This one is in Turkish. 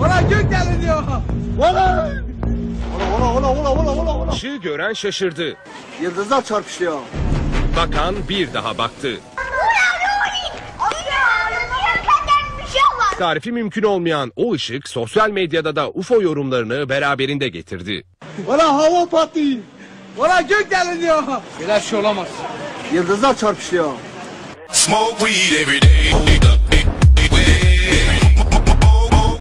Valla gök deliniyor. Valla. Ola. Işığı gören şaşırdı. Yıldızlar çarpışıyor. Bakan bir daha baktı. Tarifi mümkün olmayan o ışık sosyal medyada da UFO yorumlarını beraberinde getirdi. Valla hava patlıyor. Valla gök deliniyor. Böyle şey olamaz. Yıldızlar çarpışıyor. Smoke weed every day.